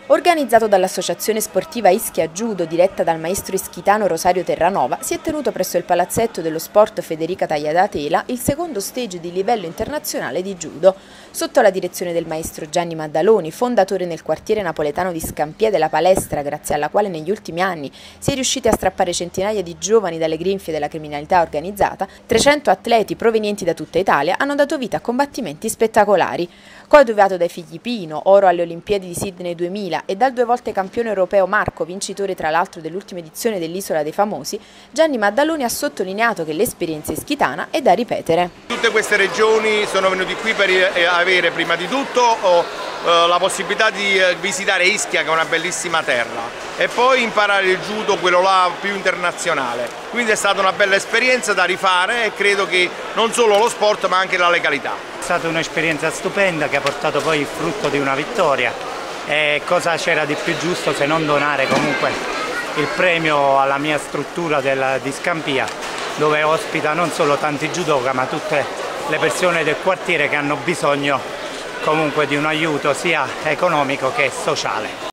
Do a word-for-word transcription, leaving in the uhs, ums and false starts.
Organizzato dall'Associazione Sportiva Ischia Judo, diretta dal maestro ischitano Rosario Terranova, si è tenuto presso il palazzetto dello sport Federica Tagliatela il secondo stage di livello internazionale di judo. Sotto la direzione del maestro Gianni Maddaloni, fondatore nel quartiere napoletano di Scampia della palestra, grazie alla quale negli ultimi anni si è riusciti a strappare centinaia di giovani dalle grinfie della criminalità organizzata, trecento atleti provenienti da tutta Italia hanno dato vita a combattimenti spettacolari. Coadiuvato dai figli Pino, oro alle Olimpiadi di Sydney duemila, e dal due volte campione europeo Marco, vincitore tra l'altro dell'ultima edizione dell'Isola dei Famosi, Gianni Maddaloni ha sottolineato che l'esperienza ischitana è da ripetere. Tutte queste regioni sono venuti qui per avere prima di tutto la possibilità di visitare Ischia, che è una bellissima terra, e poi imparare il judo, quello là più internazionale. Quindi è stata una bella esperienza da rifare e credo che non solo lo sport ma anche la legalità. È stata un'esperienza stupenda che ha portato poi il frutto di una vittoria. E cosa c'era di più giusto se non donare comunque il premio alla mia struttura del, di Scampia, dove ospita non solo tanti judoka ma tutte le persone del quartiere che hanno bisogno comunque di un aiuto sia economico che sociale.